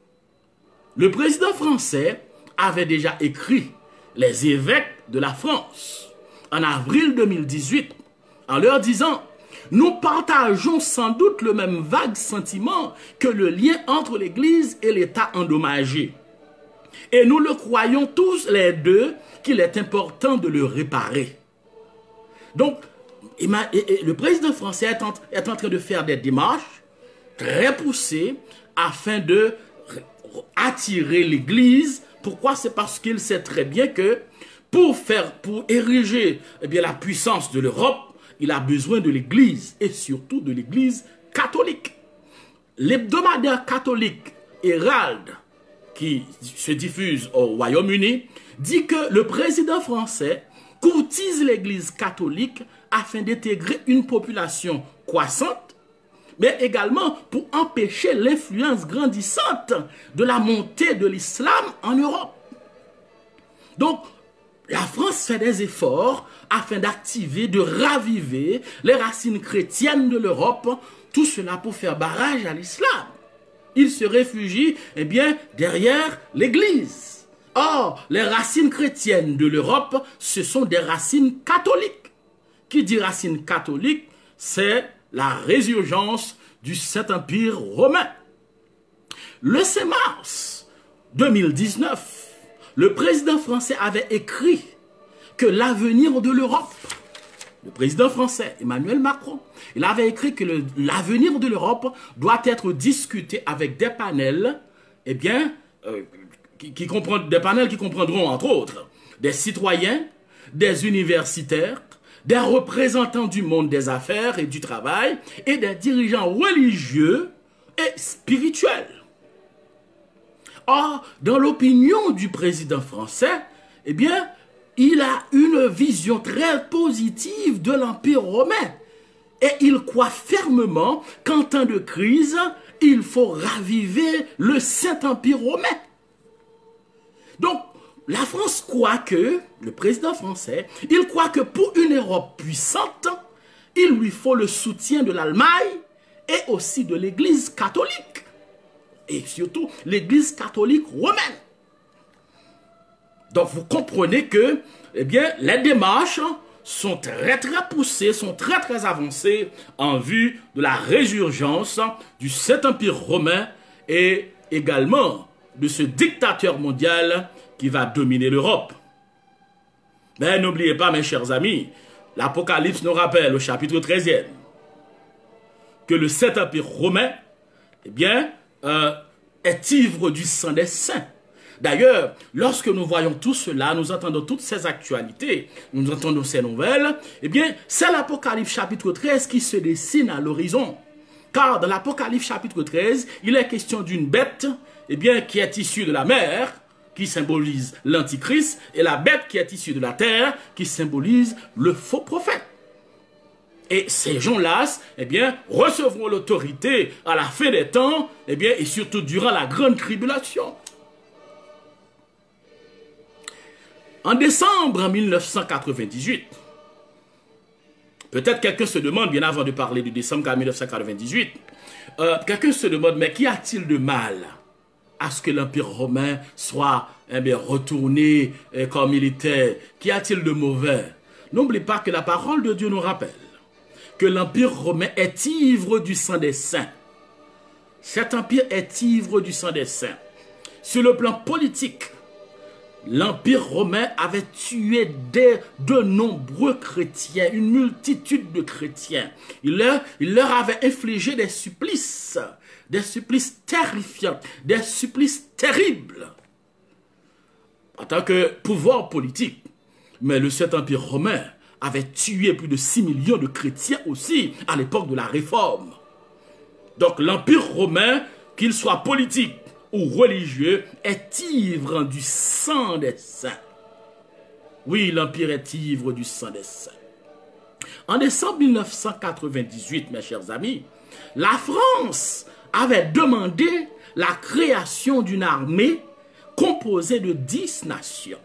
Le président français avait déjà écrit les évêques de la France en avril 2018 en leur disant « Nous partageons sans doute le même vague sentiment que le lien entre l'Église et l'État endommagé. Et nous le croyons tous les deux qu'il est important de le réparer. » Donc, le président français est en train de faire des démarches très poussées afin de attirer l'Église. Pourquoi? C'est parce qu'il sait très bien que pour ériger la puissance de l'Europe, il a besoin de l'Église et surtout de l'Église catholique. L'hebdomadaire catholique Herald, qui se diffuse au Royaume-Uni, dit que le président français courtise l'Église catholique afin d'intégrer une population croissante, mais également pour empêcher l'influence grandissante de la montée de l'islam en Europe. Donc, la France fait des efforts afin d'activer, de raviver les racines chrétiennes de l'Europe, tout cela pour faire barrage à l'islam. Ils se réfugient, eh bien, derrière l'Église. Or, les racines chrétiennes de l'Europe, ce sont des racines catholiques. Qui dit racines catholiques, c'est la résurgence du Saint-Empire romain. Le 5 mars 2019, le président français avait écrit que l'avenir de l'Europe, le président français Emmanuel Macron, il avait écrit que l'avenir de l'Europe doit être discuté avec des panels, eh bien, des panels qui comprendront entre autres des citoyens, des universitaires, des représentants du monde des affaires et du travail et des dirigeants religieux et spirituels. Or, dans l'opinion du président français, eh bien, il a une vision très positive de l'Empire romain. Et il croit fermement qu'en temps de crise, il faut raviver le Saint-Empire romain. Donc, la France croit que, le président français, il croit que pour une Europe puissante, il lui faut le soutien de l'Allemagne et aussi de l'Église catholique. Et surtout, l'Église catholique romaine. Donc, vous comprenez que, eh bien, les démarches sont très poussées, sont très avancées en vue de la résurgence du Saint-Empire romain et également de ce dictateur mondial qui va dominer l'Europe. Mais n'oubliez pas, mes chers amis, l'Apocalypse nous rappelle au chapitre 13e que le Saint-Empire romain, eh bien, est ivre du sang des saints. D'ailleurs, lorsque nous voyons tout cela, nous entendons toutes ces actualités, nous entendons ces nouvelles, eh bien, c'est l'Apocalypse chapitre 13 qui se dessine à l'horizon. Car dans l'Apocalypse chapitre 13, il est question d'une bête, eh bien, qui est issue de la mer, qui symbolise l'Antichrist, et la bête qui est issue de la terre, qui symbolise le faux prophète. Et ces gens-là, eh bien, recevront l'autorité à la fin des temps, eh bien, et surtout durant la grande tribulation. En décembre 1998, peut-être quelqu'un se demande, bien avant de parler de décembre 1998, quelqu'un se demande, mais qu'y a-t-il de mal à ce que l'Empire romain soit retourné comme il était? Qu'y a-t-il de mauvais? N'oubliez pas que la parole de Dieu nous rappelle que l'Empire romain est ivre du sang des saints. Cet empire est ivre du sang des saints. Sur le plan politique, l'Empire romain avait tué de nombreux chrétiens, une multitude de chrétiens. Il leur avait infligé des supplices terrifiants, des supplices terribles en tant que pouvoir politique. Mais le Saint-Empire romain avait tué plus de 6 millions de chrétiens aussi à l'époque de la Réforme. Donc l'Empire romain, qu'il soit politique ou religieux, est ivre du sang des saints. Oui, l'Empire est ivre du sang des saints. En décembre 1998, mes chers amis, la France avait demandé la création d'une armée composée de 10 nations.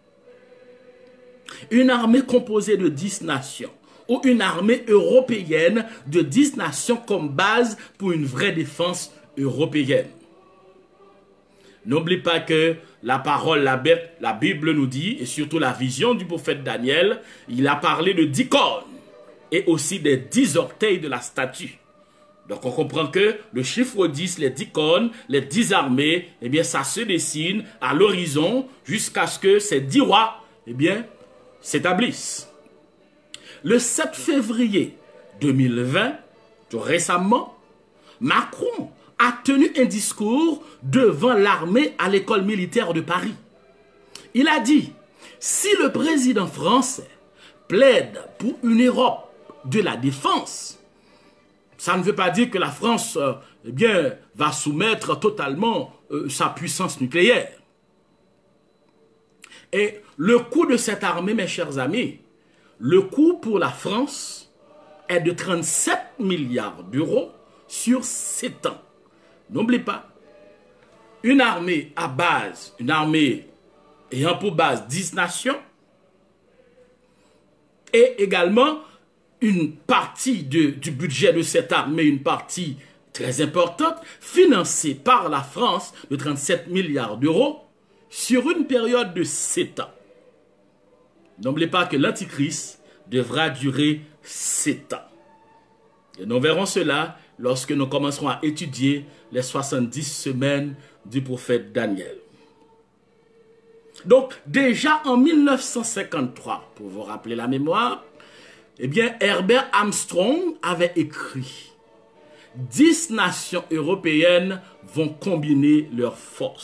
Une armée composée de 10 nations, ou une armée européenne de 10 nations comme base pour une vraie défense européenne. N'oubliez pas que la parole, la Bible nous dit, et surtout la vision du prophète Daniel, il a parlé de 10 cornes et aussi des 10 orteils de la statue. Donc on comprend que le chiffre 10, les 10 cornes, les 10 armées, eh bien ça se dessine à l'horizon jusqu'à ce que ces 10 rois, eh bien, s'établissent. Le 7 février 2020, tout récemment, Macron a tenu un discours devant l'armée à l'école militaire de Paris. Il a dit, si le président français plaide pour une Europe de la défense, ça ne veut pas dire que la France eh bien, va soumettre totalement sa puissance nucléaire. Et le coût de cette armée, mes chers amis, le coût pour la France est de 37 milliards d'euros sur 7 ans. N'oubliez pas, une armée à base, une armée ayant pour base 10 nations, et également une partie du budget de cette armée, une partie très importante, financée par la France de 37 milliards d'euros sur une période de 7 ans. N'oubliez pas que l'Antichrist devra durer 7 ans. Et nous verrons cela lorsque nous commencerons à étudier les 70 semaines du prophète Daniel. Donc, déjà en 1953, pour vous rappeler la mémoire, eh bien, Herbert Armstrong avait écrit « 10 nations européennes vont combiner leurs forces ».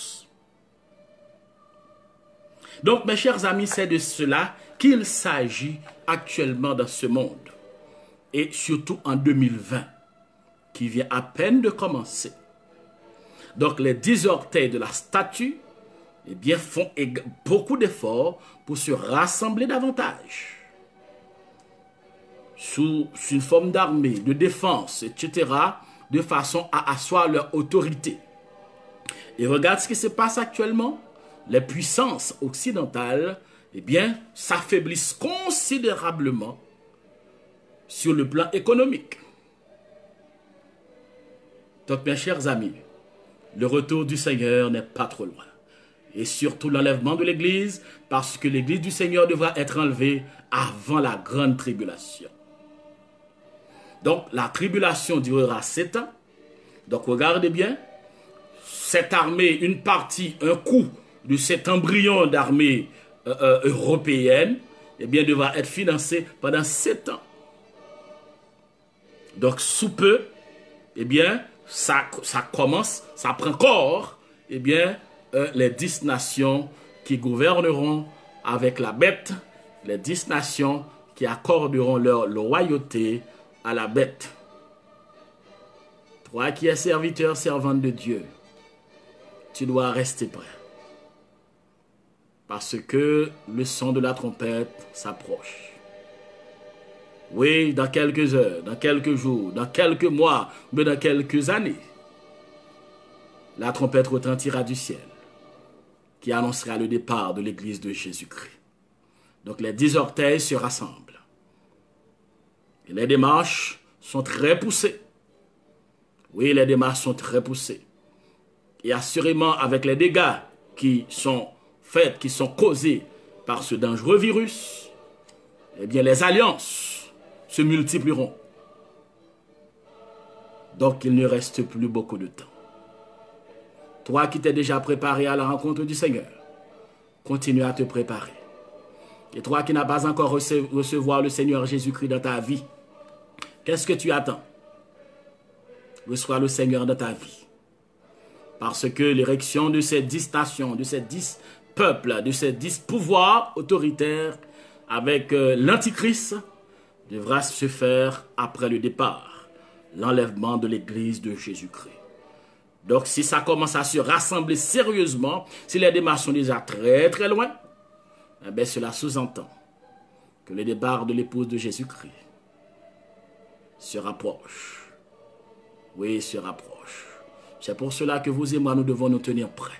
Donc, mes chers amis, c'est de cela qu'il s'agit actuellement dans ce monde. Et surtout en 2020, qui vient à peine de commencer. Donc, les 10 orteils de la statue, eh bien, font beaucoup d'efforts pour se rassembler davantage. Sous une forme d'armée, de défense, etc., de façon à asseoir leur autorité. Et regarde ce qui se passe actuellement. Les puissances occidentales, eh bien, s'affaiblissent considérablement sur le plan économique. Donc, mes chers amis, le retour du Seigneur n'est pas trop loin. Et surtout l'enlèvement de l'Église, parce que l'Église du Seigneur devra être enlevée avant la grande tribulation. Donc, la tribulation durera 7 ans. Donc, regardez bien, cette armée, une partie, un coup de cet embryon d'armée européenne, eh bien, devra être financé pendant 7 ans. Donc, sous peu, eh bien, ça commence, ça prend corps, eh bien, les 10 nations qui gouverneront avec la bête, les 10 nations qui accorderont leur loyauté à la bête. Toi qui es serviteur, servante de Dieu, tu dois rester prêt. Parce que le son de la trompette s'approche. Oui, dans quelques heures, dans quelques jours, dans quelques mois, mais dans quelques années, la trompette retentira du ciel, qui annoncera le départ de l'église de Jésus-Christ. Donc les 10 orteils se rassemblent. Et les démarches sont très poussées. Oui, les démarches sont très poussées. Et assurément, avec les dégâts qui sont faits, qui sont causés par ce dangereux virus, eh bien les alliances se multiplieront. Donc il ne reste plus beaucoup de temps. Toi qui t'es déjà préparé à la rencontre du Seigneur, continue à te préparer. Et toi qui n'as pas encore recevoir le Seigneur Jésus-Christ dans ta vie, qu'est-ce que tu attends? Reçois le Seigneur dans ta vie. Parce que l'érection de ces 10 nations, de ces 10 peuples, de ces 10 pouvoirs autoritaires avec l'Antichrist devra se faire après le départ, l'enlèvement de l'église de Jésus-Christ. Donc si ça commence à se rassembler sérieusement, si les démarches sont déjà très très loin, eh bien cela sous-entend que le départ de l'épouse de Jésus-Christ se rapproche. Oui, se rapproche. C'est pour cela que vous et moi, nous devons nous tenir prêts.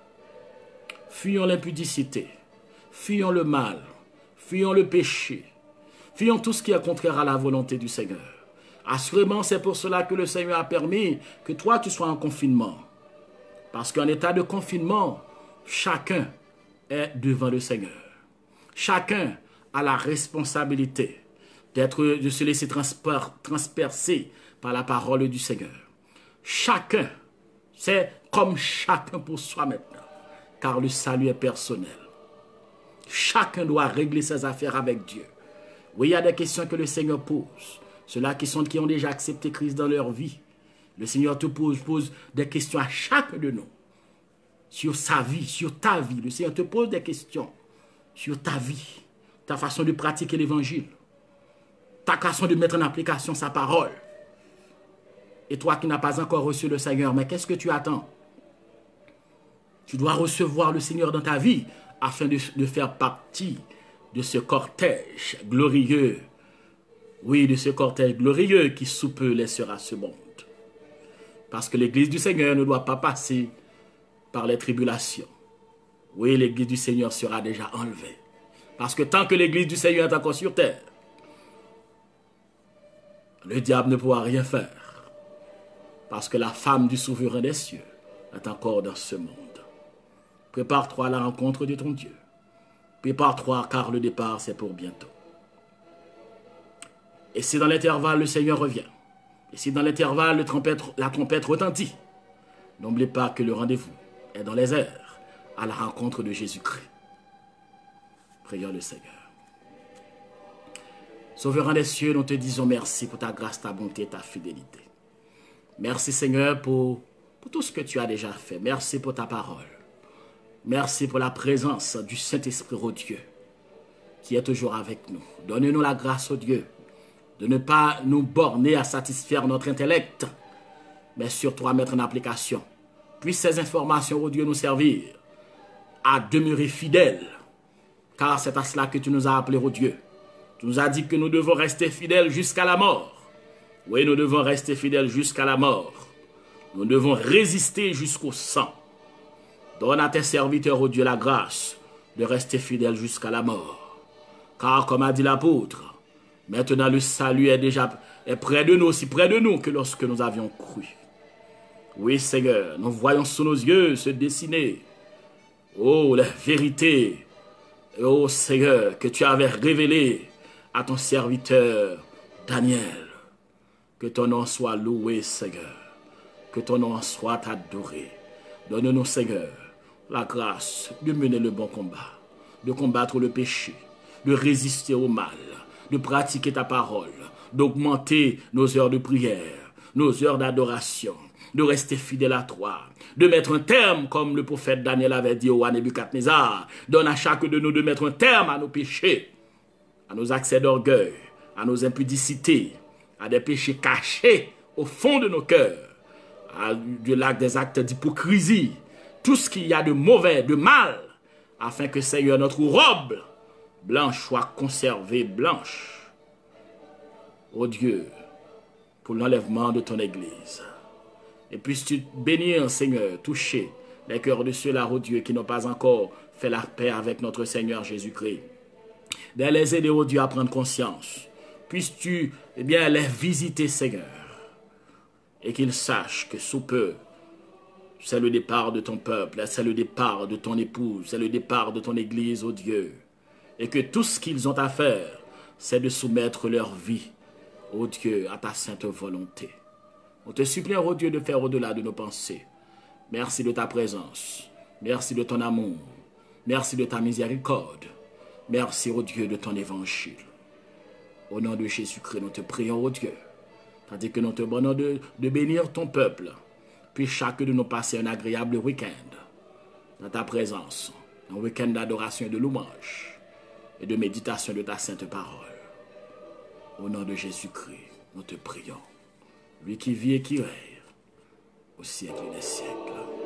Fuyons l'impudicité, fuyons le mal, fuyons le péché, fuyons tout ce qui est contraire à la volonté du Seigneur. Assurément, c'est pour cela que le Seigneur a permis que toi, tu sois en confinement. Parce qu'en état de confinement, chacun est devant le Seigneur. Chacun a la responsabilité de se laisser transpercer par la parole du Seigneur. Chacun, c'est comme chacun pour soi maintenant, car le salut est personnel. Chacun doit régler ses affaires avec Dieu. Oui, il y a des questions que le Seigneur pose. Ceux-là qui ont déjà accepté Christ dans leur vie. Le Seigneur te pose des questions à chacun de nous. Sur sa vie, sur ta vie. Le Seigneur te pose des questions sur ta vie, ta façon de pratiquer l'évangile, ta façon de mettre en application sa parole. Et toi qui n'as pas encore reçu le Seigneur, mais qu'est-ce que tu attends? Tu dois recevoir le Seigneur dans ta vie afin de faire partie de ce cortège glorieux. Oui, de ce cortège glorieux qui sous peu laissera ce monde. Parce que l'église du Seigneur ne doit pas passer par les tribulations. Oui, l'église du Seigneur sera déjà enlevée. Parce que tant que l'église du Seigneur est encore sur terre, le diable ne pourra rien faire. Parce que la femme du souverain des cieux est encore dans ce monde. Prépare-toi à la rencontre de ton Dieu. Prépare-toi car le départ c'est pour bientôt. Et si dans l'intervalle le Seigneur revient, et si dans l'intervalle la trompette retentit, n'oubliez pas que le rendez-vous est dans les airs, à la rencontre de Jésus-Christ. Prions le Seigneur. Souverain des cieux, nous te disons merci pour ta grâce, ta bonté, ta fidélité. Merci Seigneur pour tout ce que tu as déjà fait. Merci pour ta parole. Merci pour la présence du Saint-Esprit, oh Dieu, qui est toujours avec nous. Donne-nous la grâce, oh Dieu, de ne pas nous borner à satisfaire notre intellect, mais surtout à mettre en application. Puisse ces informations, oh Dieu, nous servir à demeurer fidèles, car c'est à cela que tu nous as appelés, oh Dieu. Tu nous as dit que nous devons rester fidèles jusqu'à la mort. Oui, nous devons rester fidèles jusqu'à la mort. Nous devons résister jusqu'au sang. Donne à tes serviteurs, oh Dieu, la grâce de rester fidèles jusqu'à la mort. Car, comme a dit l'apôtre, maintenant le salut est près de nous, aussi près de nous que lorsque nous avions cru. Oui, Seigneur, nous voyons sous nos yeux se dessiner, oh, la vérité, oh Seigneur, que tu avais révélée à ton serviteur Daniel. Que ton nom soit loué, Seigneur. Que ton nom soit adoré. Donne-nous, Seigneur, la grâce de mener le bon combat, de combattre le péché, de résister au mal, de pratiquer ta parole, d'augmenter nos heures de prière, nos heures d'adoration, de rester fidèles à toi, de mettre un terme, comme le prophète Daniel avait dit au roi Nebuchadnezzar, donne à chacun de nous de mettre un terme à nos péchés, à nos accès d'orgueil, à nos impudicités, à des péchés cachés au fond de nos cœurs, à des actes d'hypocrisie, tout ce qu'il y a de mauvais, de mal, afin que, Seigneur, notre robe blanche soit conservée blanche. Ô Dieu, pour l'enlèvement de ton Église. Et puisses-tu bénir, Seigneur, toucher les cœurs de ceux-là, ô Dieu, qui n'ont pas encore fait la paix avec notre Seigneur Jésus-Christ. De les aider, ô Dieu, à prendre conscience. Puisses-tu, eh bien, les visiter, Seigneur, et qu'ils sachent que sous peu, c'est le départ de ton peuple, c'est le départ de ton épouse, c'est le départ de ton Église, ô Dieu. Et que tout ce qu'ils ont à faire, c'est de soumettre leur vie, ô Dieu, à ta sainte volonté. On te supplie, ô Dieu, de faire au-delà de nos pensées. Merci de ta présence. Merci de ton amour. Merci de ta miséricorde. Merci, ô Dieu, de ton évangile. Au nom de Jésus-Christ, nous te prions, ô Dieu. Tandis que nous te demandons de bénir ton peuple. Puis chacun de nous passer un agréable week-end dans ta présence. Un week-end d'adoration et de louange et de méditation de ta sainte parole. Au nom de Jésus-Christ, nous te prions. Lui qui vit et qui règne au siècle des siècles.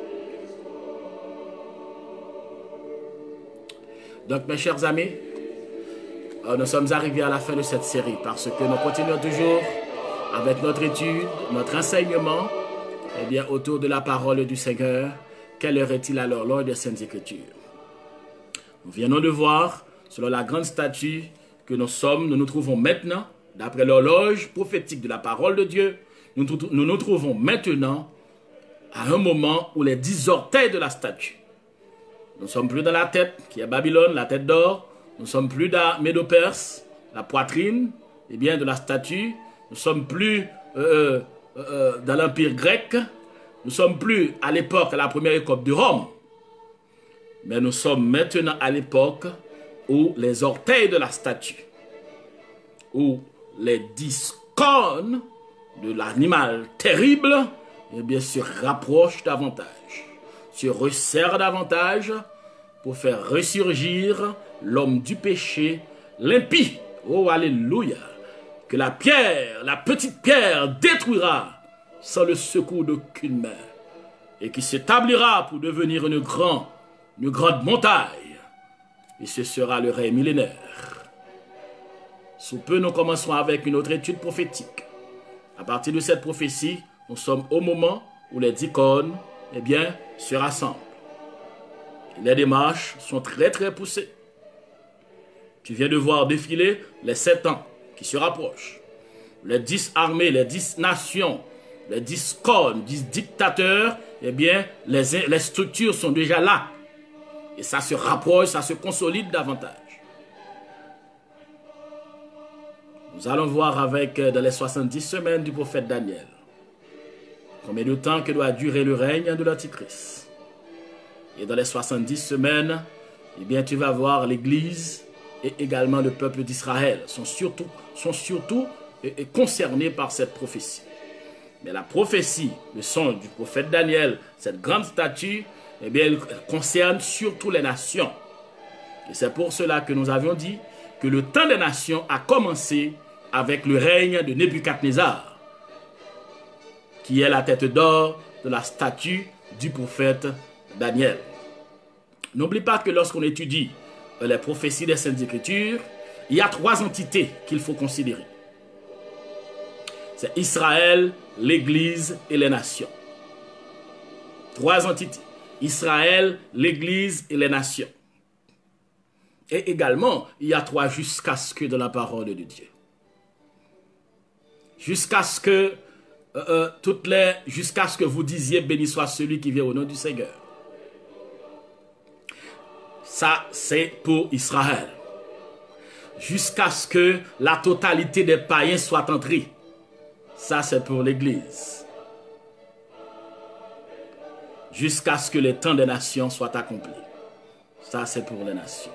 Donc, mes chers amis, nous sommes arrivés à la fin de cette série parce que nous continuons toujours avec notre étude, notre enseignement, eh bien, autour de la parole du Seigneur. Quelle heure est-il alors l'heure des Saintes Écritures? Nous venons de voir, selon la grande statue que nous nous trouvons maintenant, d'après l'horloge prophétique de la parole de Dieu, nous nous trouvons maintenant à un moment où les 10 orteils de la statue. Nous ne sommes plus dans la tête, qui est Babylone, la tête d'or. Nous ne sommes plus dans Médo-Perse, la poitrine, eh bien, de la statue. Nous ne sommes plus dans l'Empire grec. Nous ne sommes plus à l'époque, à la première époque de Rome. Mais nous sommes maintenant à l'époque où les orteils de la statue, où les 10 cornes de l'animal terrible, eh bien, se rapprochent davantage, se resserrent davantage pour faire ressurgir l'homme du péché, l'impie. Oh, alléluia! Que la pierre, la petite pierre, détruira sans le secours d'aucune main et qui s'établira pour devenir une grande montagne. Et ce sera le règne millénaire. Sous peu, nous commencerons avec une autre étude prophétique. À partir de cette prophétie, nous sommes au moment où les 10 cornes, eh bien, se rassemblent. Et les démarches sont très très poussées. Tu viens de voir défiler les 7 ans qui se rapprochent. Les 10 armées, les 10 nations, les 10 cornes, 10 dictateurs, eh bien, les structures sont déjà là. Et ça se rapproche, ça se consolide davantage. Nous allons voir dans les 70 semaines du prophète Daniel, combien de temps que doit durer le règne de l'Antichrist. Et dans les 70 semaines, eh bien, tu vas voir l'Église et également le peuple d'Israël sont surtout concernés par cette prophétie. Mais la prophétie, le son du prophète Daniel, cette grande statue, eh bien, elle concerne surtout les nations. Et c'est pour cela que nous avions dit que le temps des nations a commencé avec le règne de Nebuchadnezzar, qui est la tête d'or de la statue du prophète Daniel. N'oublie pas que lorsqu'on étudie les prophéties des Saintes Écritures, il y a 3 entités qu'il faut considérer. C'est Israël, l'Église et les nations. 3 entités. Israël, l'Église et les nations. Et également, il y a 3 jusqu'à ce que de la parole de Dieu. Jusqu'à ce que jusqu'à ce que vous disiez béni soit celui qui vient au nom du Seigneur. Ça, c'est pour Israël. Jusqu'à ce que la totalité des païens soit entrée. Ça, c'est pour l'Église. Jusqu'à ce que le temps des nations soit accompli. Ça, c'est pour les nations.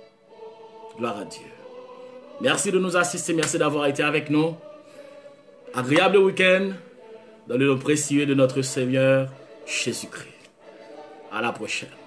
Gloire à Dieu. Merci de nous assister. Merci d'avoir été avec nous. Agréable week-end dans le nom précieux de notre Seigneur Jésus-Christ. À la prochaine.